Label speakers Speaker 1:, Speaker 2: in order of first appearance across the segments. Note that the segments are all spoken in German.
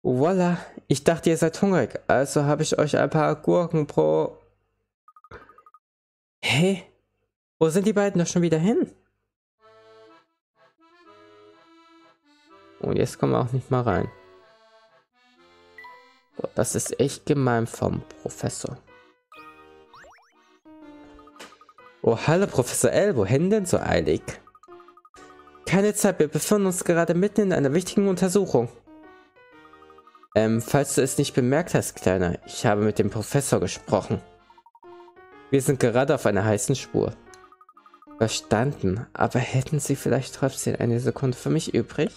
Speaker 1: Voila, ich dachte, ihr seid hungrig, also habe ich euch ein paar Gurken pro... Hey, wo sind die beiden doch schon wieder hin? Und jetzt kommen wir auch nicht mal rein. Boah, das ist echt gemein vom Professor. Oh, hallo Professor L, wohin denn so eilig? Keine Zeit, wir befinden uns gerade mitten in einer wichtigen Untersuchung. Falls du es nicht bemerkt hast, Kleiner, ich habe mit dem Professor gesprochen. Wir sind gerade auf einer heißen Spur. Verstanden, aber hätten Sie vielleicht trotzdem eine Sekunde für mich übrig?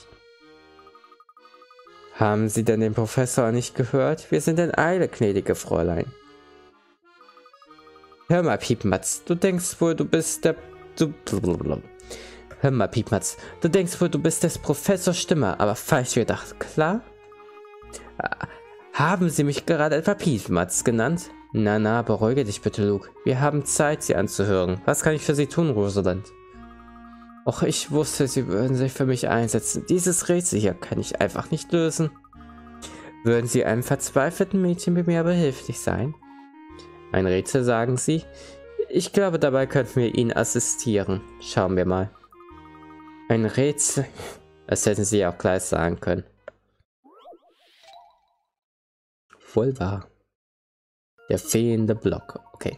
Speaker 1: Haben Sie denn den Professor nicht gehört? Wir sind in Eile, gnädige Fräulein. Hör mal, Piepmatz, du denkst wohl, du bist der... Hör mal, Piepmatz, du denkst wohl, du bist des Professors Stimme, aber falsch gedacht, klar? Haben Sie mich gerade etwa Piepmatz genannt? Na, beruhige dich bitte, Luke. Wir haben Zeit, Sie anzuhören. Was kann ich für Sie tun, Rosalind? Och, ich wusste, Sie würden sich für mich einsetzen. Dieses Rätsel hier kann ich einfach nicht lösen. Würden Sie einem verzweifelten Mädchen wie mir behilflich sein? Ein Rätsel, sagen Sie? Ich glaube, dabei könnten wir Ihnen assistieren. Schauen wir mal. Ein Rätsel? Das hätten Sie ja auch gleich sagen können. Wohl wahr. Der fehlende Block. Okay.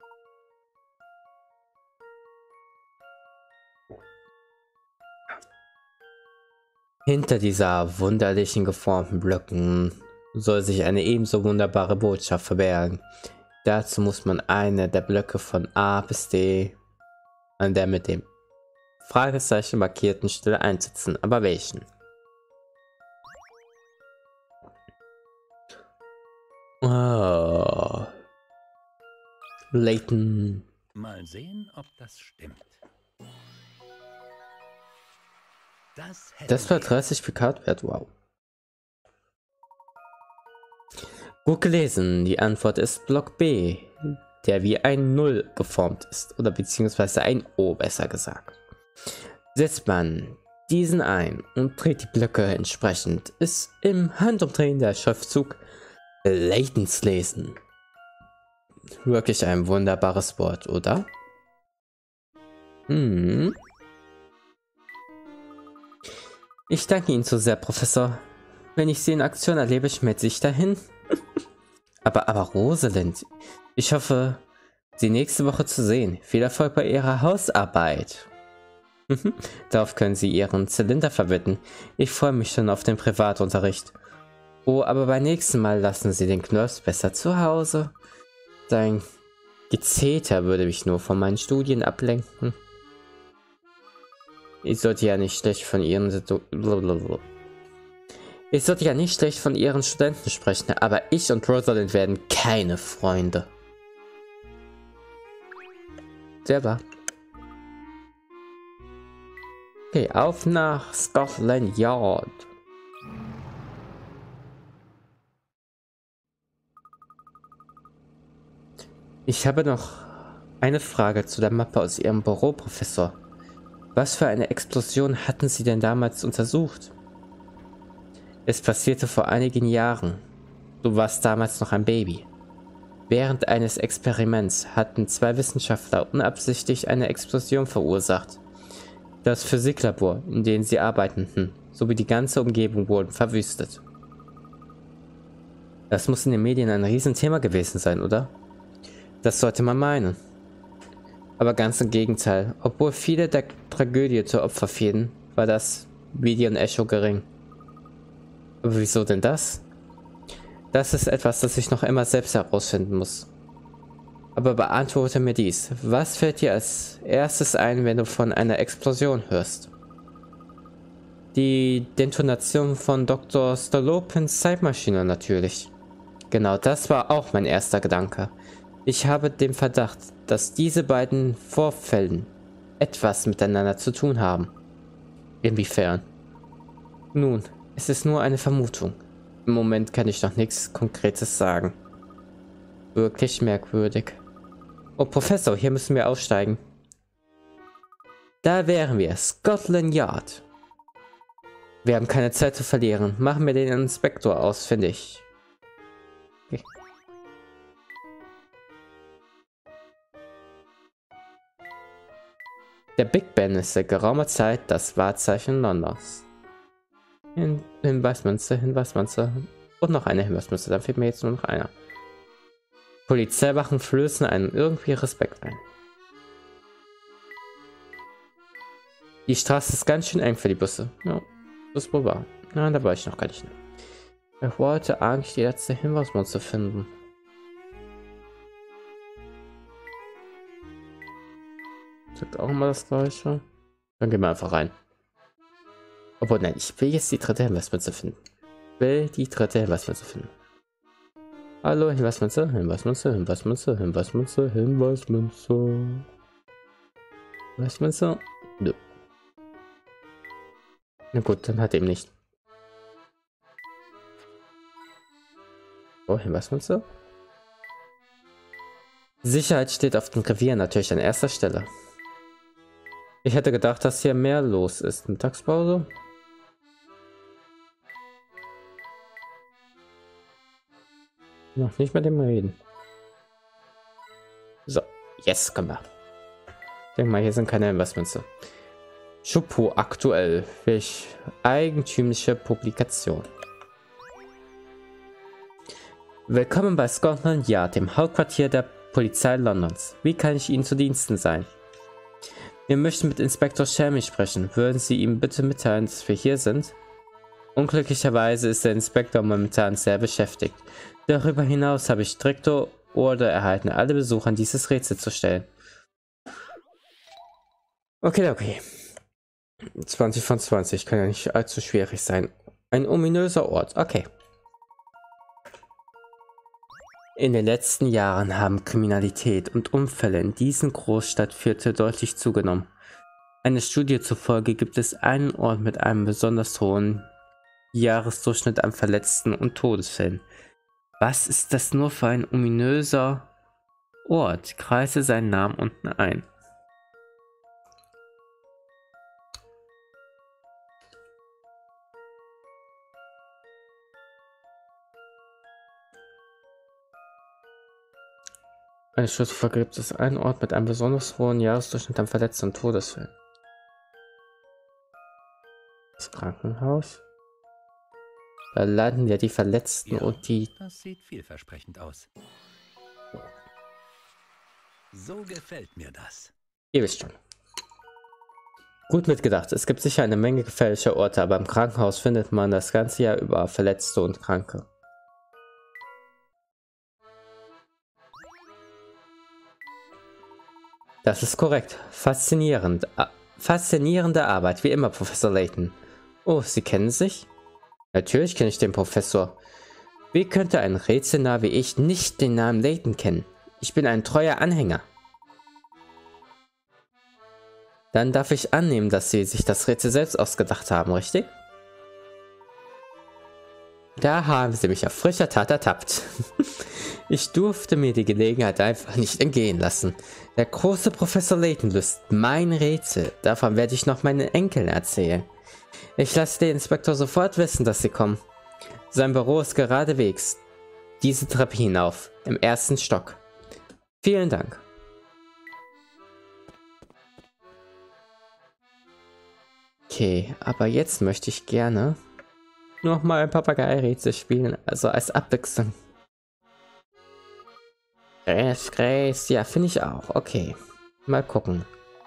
Speaker 1: Hinter dieser wunderlichen geformten Blöcken soll sich eine ebenso wunderbare Botschaft verbergen. Dazu muss man eine der Blöcke von A bis D an der mit dem Fragezeichen markierten Stelle einsetzen. Aber welchen? Oh. Layton.
Speaker 2: Mal sehen, ob das stimmt.
Speaker 1: Das war 30 Picard wert, wow. Gut gelesen, die Antwort ist Block B, der wie ein Null geformt ist, oder beziehungsweise ein O, besser gesagt. Setzt man diesen ein und dreht die Blöcke entsprechend, ist im Handumdrehen der Schriftzug Laytons lesen. Wirklich ein wunderbares Wort, oder? Ich danke Ihnen so sehr, Professor. Wenn ich Sie in Aktion erlebe, schmelze ich dahin. aber Rosalind, ich hoffe, Sie nächste Woche zu sehen. Viel Erfolg bei Ihrer Hausarbeit. Darauf können Sie Ihren Zylinder verwenden. Ich freue mich schon auf den Privatunterricht. Oh, aber beim nächsten Mal lassen Sie den Knirps besser zu Hause. Sein Gezeter würde mich nur von meinen Studien ablenken. Ich sollte ja nicht schlecht von Ihren Studenten sprechen, aber ich und Rosalind werden keine Freunde. Sehr wahr. Okay, auf nach Scotland Yard. Ich habe noch eine Frage zu der Mappe aus Ihrem Büro, Professor. Was für eine Explosion hatten Sie denn damals untersucht? Es passierte vor einigen Jahren. Du warst damals noch ein Baby. Während eines Experiments hatten zwei Wissenschaftler unabsichtlich eine Explosion verursacht. Das Physiklabor, in dem sie arbeiteten, sowie die ganze Umgebung wurden verwüstet. Das muss in den Medien ein Riesenthema gewesen sein, oder? Das sollte man meinen. Aber ganz im Gegenteil, obwohl viele der Tragödie zu Opfer fielen, war das Video und Echo gering. Aber wieso denn das? Das ist etwas, das ich noch immer selbst herausfinden muss. Aber beantworte mir dies. Was fällt dir als erstes ein, wenn du von einer Explosion hörst? Die Detonation von Dr. Stolopins Zeitmaschine natürlich. Genau, das war auch mein erster Gedanke. Ich habe den Verdacht, dass diese beiden Vorfällen etwas miteinander zu tun haben. Inwiefern? Nun, es ist nur eine Vermutung. Im Moment kann ich noch nichts Konkretes sagen. Wirklich merkwürdig. Oh, Professor, hier müssen wir aussteigen. Da wären wir. Scotland Yard. Wir haben keine Zeit zu verlieren. Machen wir den Inspektor ausfindig. Okay. Der Big Ben ist seit geraumer Zeit das Wahrzeichen Londons. Hinweismünze, Hinweismünze. Und noch eine Hinweismünze. Dann fehlt mir jetzt nur noch einer. Polizeiwachen flößen einen irgendwie Respekt ein. Die Straße ist ganz schön eng für die Busse. Ja, das ist wohl wahr. Nein, da war ich noch gar nicht. Ich wollte eigentlich die letzte Hinweismünze finden. Sagt auch immer das Gleiche. Dann gehen wir einfach rein. Obwohl, nein, ich will jetzt die dritte Hinweismünze finden. Hallo, Hinweismünze, Hinweismünze, Hinweismünze, Hinweismünze, Hinweismünze. Hinweismünze? Nö. Na gut, dann hat eben nicht. Oh, Hinweismünze. Sicherheit steht auf dem Revier natürlich an erster Stelle. Ich hätte gedacht, dass hier mehr los ist. Mittagspause? Noch nicht mit dem reden. So, yes, können wir. Ich denke mal, hier sind keine Investments. Schupo aktuell. Welch eigentümliche Publikation. Willkommen bei Scotland Yard, dem Hauptquartier der Polizei Londons. Wie kann ich Ihnen zu Diensten sein? Wir möchten mit Inspektor Shelmy sprechen. Würden Sie ihm bitte mitteilen, dass wir hier sind? Unglücklicherweise ist der Inspektor momentan sehr beschäftigt. Darüber hinaus habe ich strikte Order erhalten, alle Besuchern dieses Rätsel zu stellen. Okay. 20 von 20 kann ja nicht allzu schwierig sein. Ein ominöser Ort, okay. In den letzten Jahren haben Kriminalität und Unfälle in diesem Großstadtviertel deutlich zugenommen. Einer Studie zufolge gibt es einen Ort mit einem besonders hohen Jahresdurchschnitt an Verletzten und Todesfällen. Was ist das nur für ein ominöser Ort? Kreise seinen Namen unten ein. Eine Studie gibt es einen Ort mit einem besonders hohen Jahresdurchschnitt an Verletzten und Todesfällen. Das Krankenhaus. Da landen ja die Verletzten und die...
Speaker 2: Das sieht vielversprechend aus. So gefällt mir das.
Speaker 1: Ihr wisst schon. Gut mitgedacht. Es gibt sicher eine Menge gefährlicher Orte, aber im Krankenhaus findet man das ganze Jahr über Verletzte und Kranke. Das ist korrekt. Faszinierend. Faszinierende Arbeit, wie immer, Professor Layton. Oh, Sie kennen sich? Natürlich kenne ich den Professor. Wie könnte ein Rätselnah wie ich nicht den Namen Layton kennen? Ich bin ein treuer Anhänger. Dann darf ich annehmen, dass Sie sich das Rätsel selbst ausgedacht haben, richtig? Da haben Sie mich auf frischer Tat ertappt. Ich durfte mir die Gelegenheit einfach nicht entgehen lassen. Der große Professor Layton löst mein Rätsel. Davon werde ich noch meinen Enkeln erzählen. Ich lasse den Inspektor sofort wissen, dass Sie kommen. Sein Büro ist geradewegs diese Treppe hinauf, im ersten Stock. Vielen Dank. Okay, aber jetzt möchte ich gerne noch mal ein Papagei-Rätsel spielen, also als Abwechslung. Grace, ja, finde ich auch. Okay, mal gucken.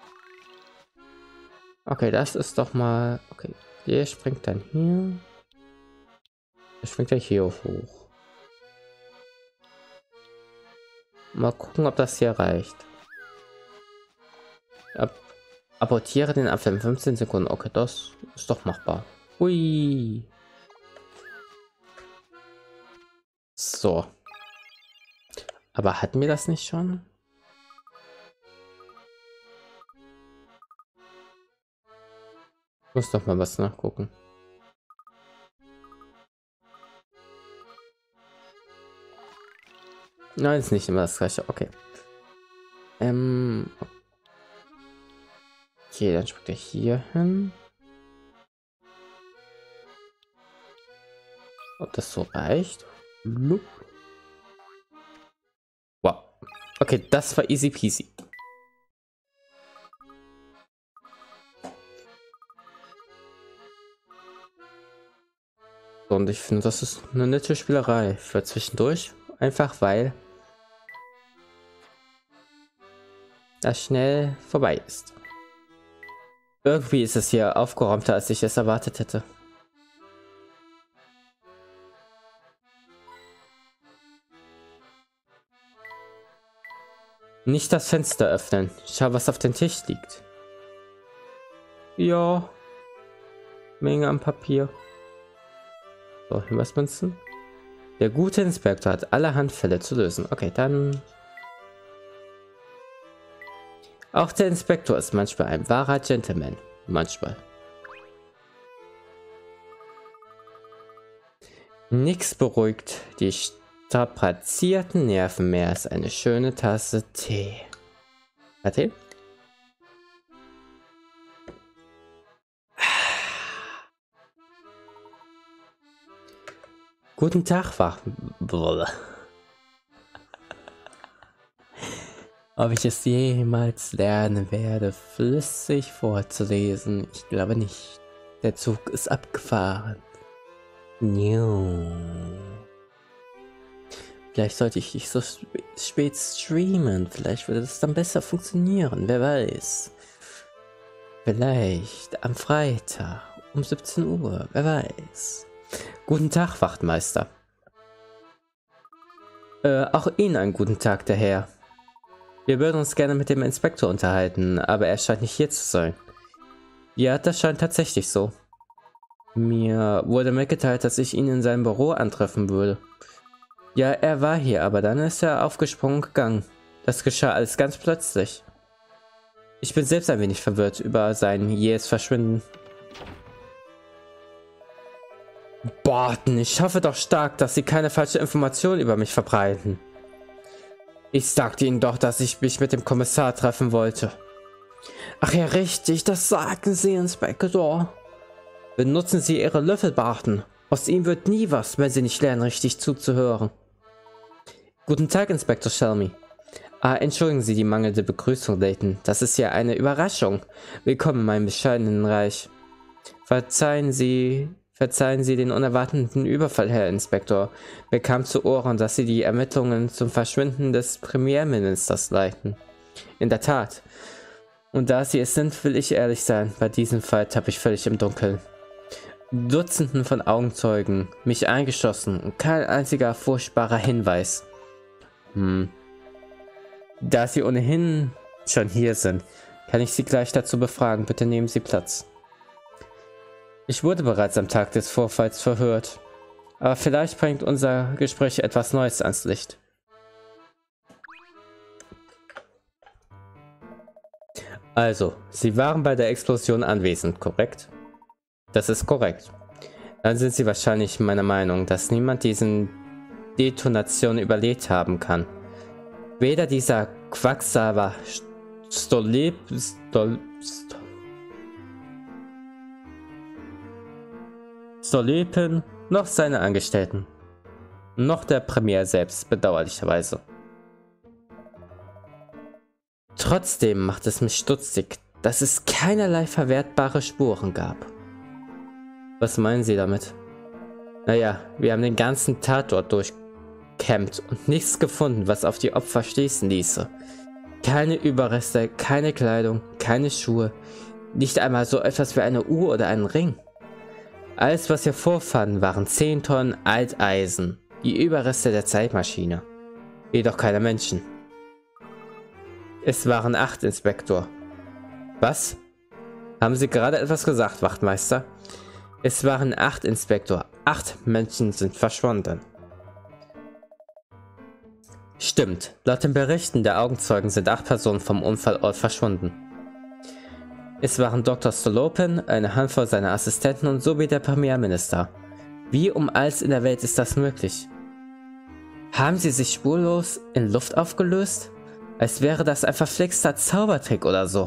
Speaker 1: Okay, das ist doch mal... Okay, der springt dann hier. Der springt ja hier hoch. Mal gucken, ob das hier reicht. Abortiere den Apfel in 15 Sekunden. Okay, das ist doch machbar. Hui. So. Aber hatten wir das nicht schon? Ich muss doch mal was nachgucken. Nein, ist nicht immer das gleiche. Okay. Okay, dann springt er hier hin. ob das so reicht. Wow. Okay, das war easy peasy. Und ich finde, das ist eine nette Spielerei für zwischendurch. Einfach weil das schnell vorbei ist. Irgendwie ist es hier aufgeräumter, als ich es erwartet hätte. Nicht das Fenster öffnen. Schau, was auf dem Tisch liegt. Ja. Menge an Papier. So, Hinweismünzen. Der gute Inspektor hat allerhand Fälle zu lösen. Okay, dann... Auch der Inspektor ist manchmal ein wahrer Gentleman. Manchmal. Nix beruhigt die strapazierten Nerven mehr als eine schöne Tasse Tee. Tee? Guten Tag, Ob ich es jemals lernen werde, flüssig vorzulesen? Ich glaube nicht. Der Zug ist abgefahren. Vielleicht sollte ich nicht so spät streamen. Vielleicht würde das dann besser funktionieren. Wer weiß. Vielleicht am Freitag um 17 Uhr. Wer weiß. Guten Tag, Wachtmeister. Auch Ihnen einen guten Tag, der Herr. Wir würden uns gerne mit dem Inspektor unterhalten, aber er scheint nicht hier zu sein. Ja, das scheint tatsächlich so. Mir wurde mitgeteilt, dass ich ihn in seinem Büro antreffen würde. Ja, er war hier, aber dann ist er aufgesprungen gegangen. Das geschah alles ganz plötzlich. Ich bin selbst ein wenig verwirrt über sein jähes Verschwinden. Barton, ich hoffe doch stark, dass Sie keine falsche Information über mich verbreiten. Ich sagte Ihnen doch, dass ich mich mit dem Kommissar treffen wollte. Ach ja, richtig, das sagten Sie, Inspektor. Benutzen Sie Ihre Löffel, Barton. Aus ihm wird nie was, wenn Sie nicht lernen, richtig zuzuhören. Guten Tag, Inspektor Shelmy. Entschuldigen Sie die mangelnde Begrüßung, Layton. Das ist ja eine Überraschung. Willkommen in meinem bescheidenen Reich. Verzeihen Sie den unerwarteten Überfall, Herr Inspektor. Mir kam zu Ohren, dass Sie die Ermittlungen zum Verschwinden des Premierministers leiten. In der Tat. Und da Sie es sind, will ich ehrlich sein. Bei diesem Fall tappe ich völlig im Dunkeln. Dutzenden von Augenzeugen, mich eingeschlossen und kein einziger furchtbarer Hinweis. Da Sie ohnehin schon hier sind, kann ich Sie gleich dazu befragen. Bitte nehmen Sie Platz. Ich wurde bereits am Tag des Vorfalls verhört, aber vielleicht bringt unser Gespräch etwas Neues ans Licht. Also, Sie waren bei der Explosion anwesend, korrekt? Das ist korrekt. Dann sind Sie wahrscheinlich meiner Meinung, dass niemand diesen Detonation überlebt haben kann. Weder dieser Quacksalber Stolypin, noch seine Angestellten. Noch der Premier selbst, bedauerlicherweise. Trotzdem macht es mich stutzig, dass es keinerlei verwertbare Spuren gab. Was meinen Sie damit? Naja, wir haben den ganzen Tatort durchkämmt und nichts gefunden, was auf die Opfer schließen ließe. Keine Überreste, keine Kleidung, keine Schuhe, nicht einmal so etwas wie eine Uhr oder einen Ring. Alles, was wir vorfanden, waren 10 Tonnen Alteisen, die Überreste der Zeitmaschine. Jedoch keine Menschen. Es waren 8, Inspektor. Was? Haben Sie gerade etwas gesagt, Wachtmeister? Es waren 8, Inspektor. 8 Menschen sind verschwunden. Stimmt. Laut den Berichten der Augenzeugen sind 8 Personen vom Unfallort verschwunden. Es waren Dr. Stolypin, eine Handvoll seiner Assistenten und sowie der Premierminister. Wie um alles in der Welt ist das möglich? Haben sie sich spurlos in Luft aufgelöst? Als wäre das ein verflixter Zaubertrick oder so.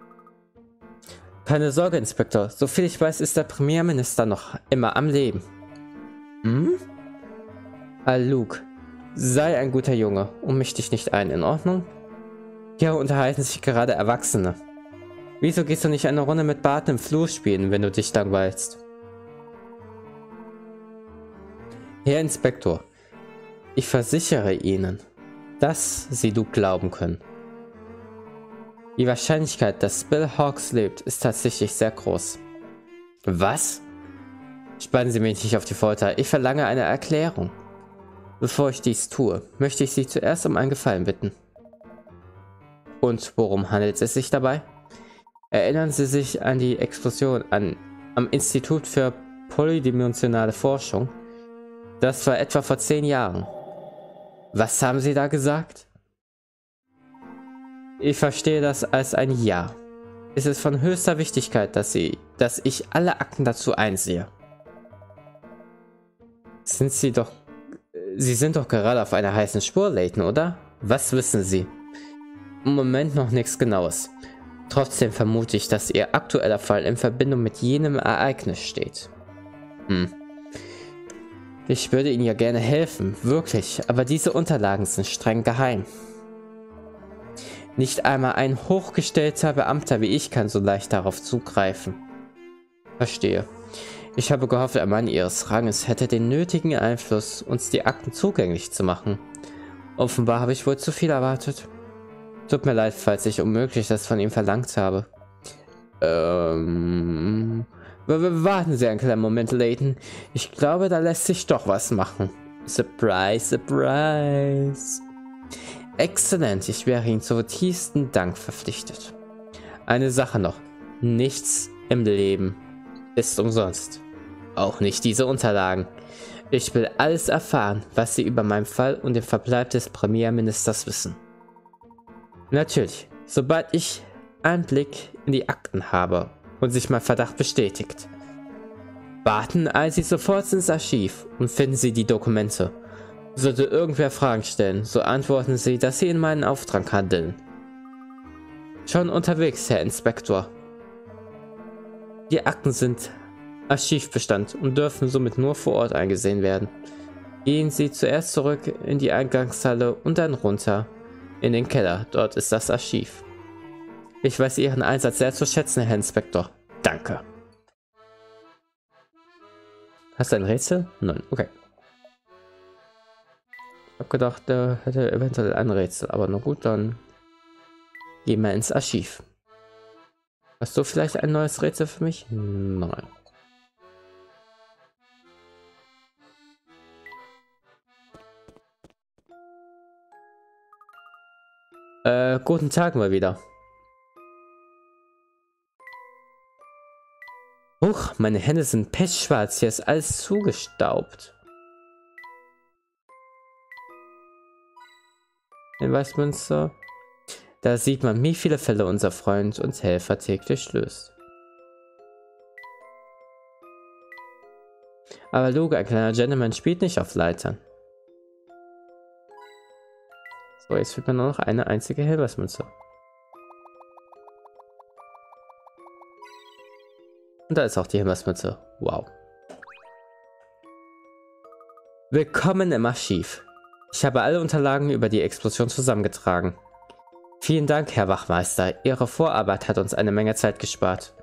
Speaker 1: Keine Sorge, Inspektor. Soviel ich weiß, ist der Premierminister noch immer am Leben. Hm? Luke, sei ein guter Junge und misch dich nicht ein, in Ordnung? Hier unterhalten sich gerade Erwachsene. Wieso gehst du nicht eine Runde mit Bart im Flur spielen, wenn du dich langweilst? Herr Inspektor, ich versichere Ihnen, dass Sie Luke glauben können. Die Wahrscheinlichkeit, dass Bill Hawks lebt, ist tatsächlich sehr groß. Was? Spannen Sie mich nicht auf die Folter. Ich verlange eine Erklärung. Bevor ich dies tue, möchte ich Sie zuerst um einen Gefallen bitten. Und worum handelt es sich dabei? Erinnern Sie sich an die Explosion am Institut für polydimensionale Forschung? Das war etwa vor 10 Jahren. Was haben Sie da gesagt? Ich verstehe das als ein Ja. Es ist von höchster Wichtigkeit, dass ich alle Akten dazu einsehe. Sie sind doch gerade auf einer heißen Spur, Layton, oder? Was wissen Sie? Im Moment noch nichts Genaues. Trotzdem vermute ich, dass Ihr aktueller Fall in Verbindung mit jenem Ereignis steht. Ich würde Ihnen ja gerne helfen, wirklich, aber diese Unterlagen sind streng geheim. Nicht einmal ein hochgestellter Beamter wie ich kann so leicht darauf zugreifen. Verstehe. Ich habe gehofft, ein Mann Ihres Ranges hätte den nötigen Einfluss, uns die Akten zugänglich zu machen. Offenbar habe ich wohl zu viel erwartet. Tut mir leid, falls ich unmöglich das von ihm verlangt habe. Warten Sie einen kleinen Moment, Layton. Ich glaube, da lässt sich doch was machen. Surprise, surprise. Exzellent, ich wäre Ihnen zu tiefstem Dank verpflichtet. Eine Sache noch. Nichts im Leben ist umsonst. Auch nicht diese Unterlagen. Ich will alles erfahren, was Sie über meinen Fall und den Verbleib des Premierministers wissen. Natürlich, sobald ich einen Blick in die Akten habe und sich mein Verdacht bestätigt. Warten Sie sofort ins Archiv und finden Sie die Dokumente. Sollte irgendwer Fragen stellen, so antworten Sie, dass Sie in meinen Auftrag handeln. Schon unterwegs, Herr Inspektor. Die Akten sind Archivbestand und dürfen somit nur vor Ort eingesehen werden. Gehen Sie zuerst zurück in die Eingangshalle und dann runter in den Keller. Dort ist das Archiv. Ich weiß Ihren Einsatz sehr zu schätzen, Herr Inspektor. Danke. Hast du ein Rätsel? Nein, okay. Ich habe gedacht, er hätte eventuell ein Rätsel, aber na gut, dann gehen wir ins Archiv. Hast du vielleicht ein neues Rätsel für mich? Nein. Guten Tag mal wieder. Huch, meine Hände sind pechschwarz, hier ist alles zugestaubt. In Westminster. Da sieht man, wie viele Fälle unser Freund und Helfer täglich löst. Aber Luke, ein kleiner Gentleman, spielt nicht auf Leitern. So, jetzt fehlt mir nur noch eine einzige Hilfsmünze. Und da ist auch die Hilfsmünze. Wow. Willkommen im Archiv. Ich habe alle Unterlagen über die Explosion zusammengetragen. Vielen Dank, Herr Wachmeister. Ihre Vorarbeit hat uns eine Menge Zeit gespart.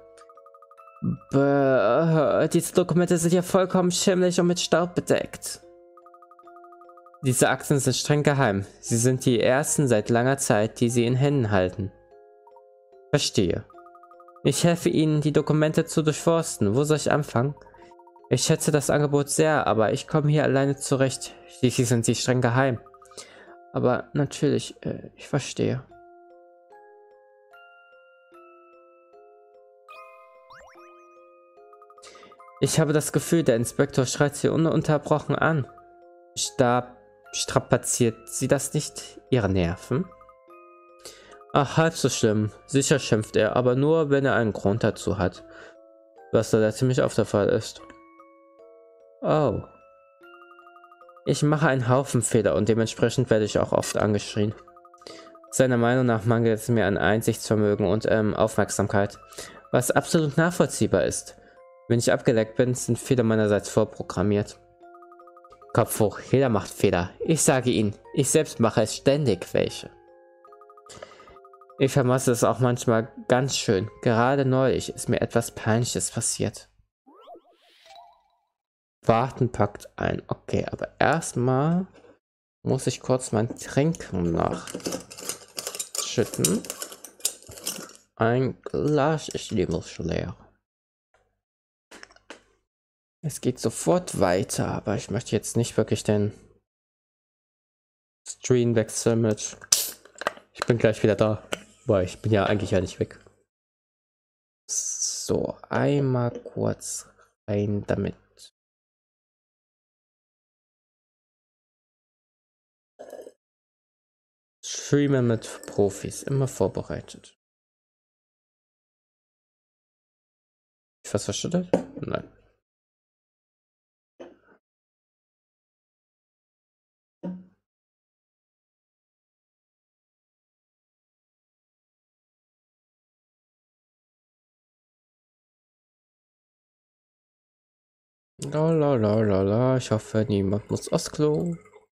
Speaker 1: Diese Dokumente sind ja vollkommen schimmelig und mit Staub bedeckt. Diese Akten sind streng geheim. Sie sind die ersten seit langer Zeit, die Sie in Händen halten. Verstehe. Ich helfe Ihnen, die Dokumente zu durchforsten. Wo soll ich anfangen? Ich schätze das Angebot sehr, aber ich komme hier alleine zurecht. Schließlich sind sie streng geheim. Aber natürlich, ich verstehe. Ich habe das Gefühl, der Inspektor schreit sie ununterbrochen an. Strapaziert sie das nicht ihre Nerven? Ach, halb so schlimm. Sicher schimpft er, aber nur, wenn er einen Grund dazu hat. Was da ziemlich oft der Fall ist. Oh. Ich mache einen Haufen Fehler und dementsprechend werde ich auch oft angeschrien. Seiner Meinung nach mangelt es mir an Einsichtsvermögen und Aufmerksamkeit, was absolut nachvollziehbar ist. Wenn ich abgelenkt bin, sind Fehler meinerseits vorprogrammiert. Kopf hoch, jeder macht Fehler. Ich sage Ihnen, ich selbst mache es ständig welche. Ich vermasse es auch manchmal ganz schön. Gerade neulich ist mir etwas Peinliches passiert. Warten packt ein. Okay, aber erstmal muss ich kurz mein Trinken nachschütten. Ein Glas ist nämlich leer. Es geht sofort weiter, aber ich möchte jetzt nicht wirklich den Stream wechseln mit. Ich bin gleich wieder da. Boah, ich bin ja eigentlich ja nicht weg. So, einmal kurz rein damit. Streamen mit Profis, immer vorbereitet. Ich was verschüttet? Nein. La, ich hoffe, niemand muss aufs Klo.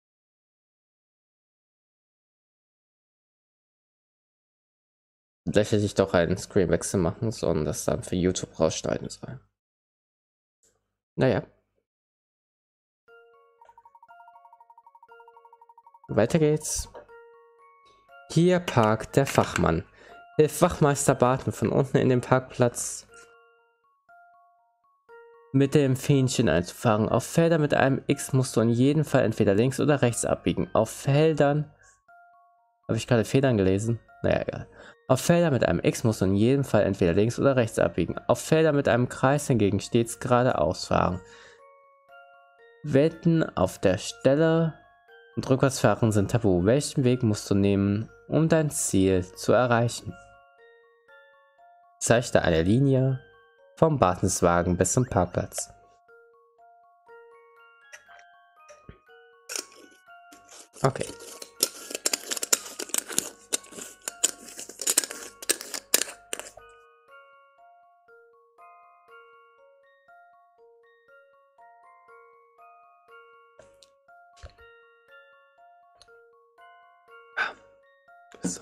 Speaker 1: Vielleicht hätte ich doch einen Screenwechsel machen sollen, das dann für YouTube rausschneiden soll. Naja. Weiter geht's. Hier parkt der Fachmann. Hilf Wachmeister Barton von unten in den Parkplatz mit dem Fähnchen einzufahren. Auf Feldern mit einem X musst du in jedem Fall entweder links oder rechts abbiegen. Auf Feldern... Habe ich gerade Federn gelesen? Naja, egal. Auf Feldern mit einem X musst du in jedem Fall entweder links oder rechts abbiegen. Auf Feldern mit einem Kreis hingegen stets geradeaus fahren. Wetten auf der Stelle und Rückwärtsfahren sind tabu. Welchen Weg musst du nehmen, um dein Ziel zu erreichen? Zeichne eine Linie vom Bartenswagen bis zum Parkplatz. Okay. So.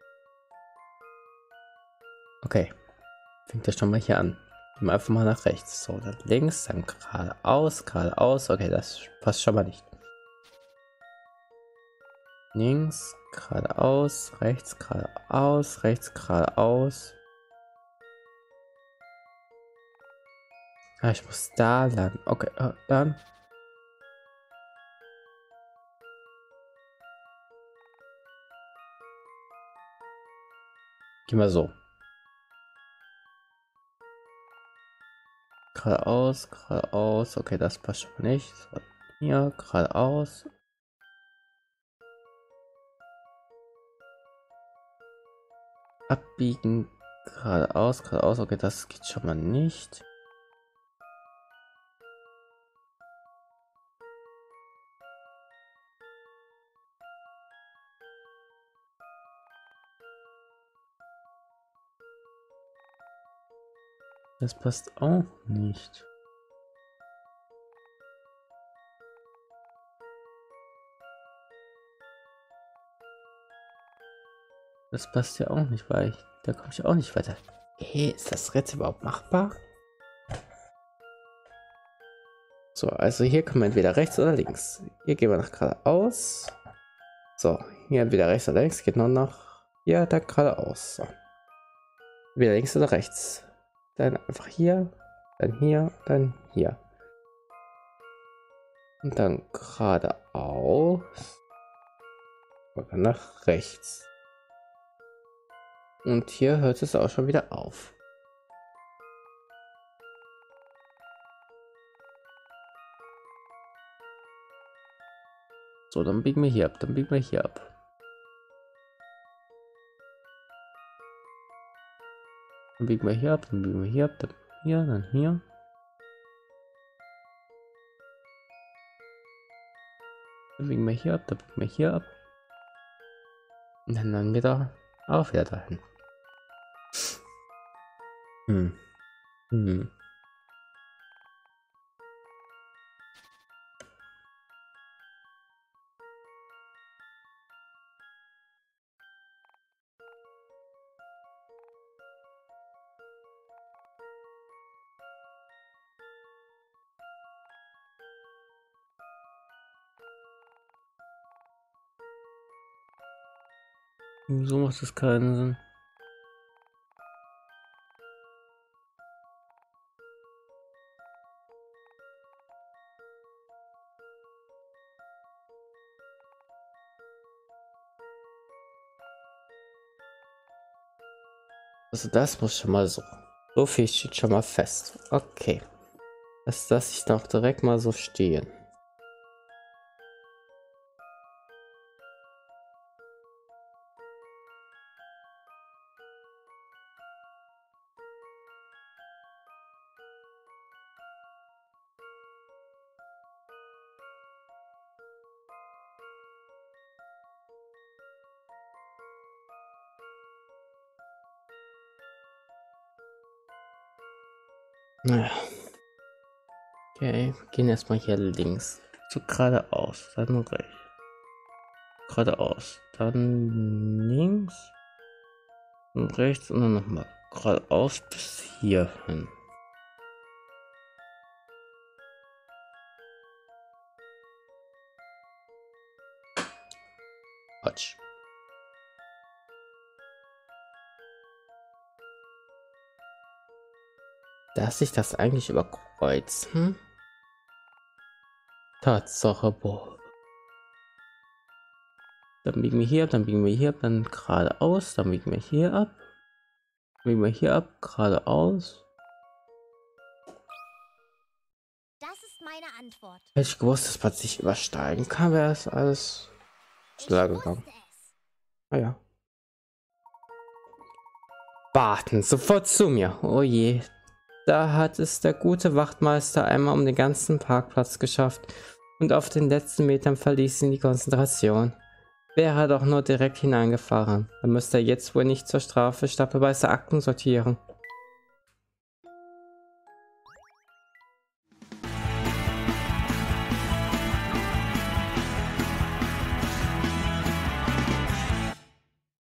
Speaker 1: Okay. Fängt ja schon mal hier an. Gehen wir einfach mal nach rechts. So, dann links, dann geradeaus, geradeaus. Okay, das passt schon mal nicht. Links, geradeaus, rechts, geradeaus. Ah, ich muss da lang. Okay, dann. Gehen wir so. Geradeaus, geradeaus. Okay, das passt schon mal nicht. So, hier, geradeaus. Abbiegen, geradeaus, geradeaus. Okay, das geht schon mal nicht. Das passt auch nicht. Das passt ja auch nicht, weil da komme ich auch nicht weiter. Hey, ist das Rätsel überhaupt machbar? So, also hier kommen wir entweder rechts oder links. Hier gehen wir nach geradeaus. So, hier entweder rechts oder links, geht nur noch hier, da geradeaus. So. Wieder links oder rechts. Dann einfach hier, dann hier, dann hier. Und dann geradeaus. Und dann nach rechts. Und hier hört es auch schon wieder auf. So, dann biegen wir hier ab, dann biegen wir hier ab. Dann biegen wir hier ab, dann biegen wir hier ab, dann hier, dann hier. Dann biegen wir hier ab, dann biegen wir hier ab. Und dann wieder auch wieder dahin. So macht es keinen Sinn. Also das muss schon mal so. So viel steht schon mal fest. Okay. Das lasse ich doch direkt mal so stehen. Naja. Okay, wir gehen erstmal hier links. So geradeaus, dann rechts. Geradeaus, dann links. Und rechts und dann nochmal geradeaus bis hier hin. Quatsch. Darf sich das eigentlich überkreuzen? Tatsache, boah. Dann biegen wir hier ab, dann biegen wir hier ab, dann geradeaus, dann biegen wir hier ab. Biegen wir hier ab, geradeaus.
Speaker 3: Das ist meine Antwort.
Speaker 1: Hätte ich gewusst, dass man sich übersteigen kann, wäre es alles schneller gegangen. Ah ja. Warten, sofort zu mir. Oh je. Da hat es der gute Wachtmeister einmal um den ganzen Parkplatz geschafft und auf den letzten Metern verließ ihn die Konzentration. Wäre er doch nur direkt hineingefahren, dann müsste er jetzt wohl nicht zur Strafe stapelweise Akten sortieren.